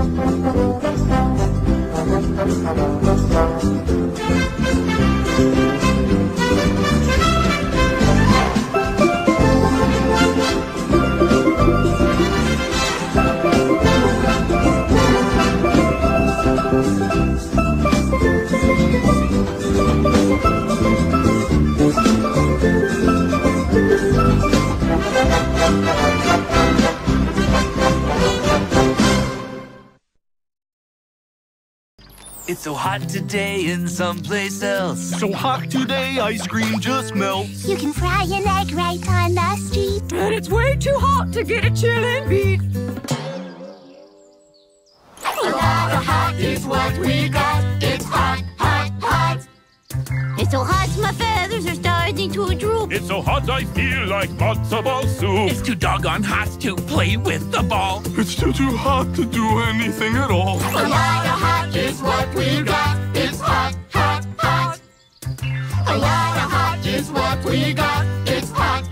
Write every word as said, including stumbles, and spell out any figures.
It's so hot today in someplace else. So hot today, ice cream just melts. You can fry an egg right on the street. And it's way too hot to get a chillin' beat. A lot of hot is what we got. It's hot, hot, hot. It's so hot my feathers are starting to droop. It's so hot I feel like matzo ball soup. It's too doggone hot to play with the ball. It's too, too hot to do anything at all. A lot of hot is what we got. It's hot, hot, hot. A lot of hot is what we got. It's hot,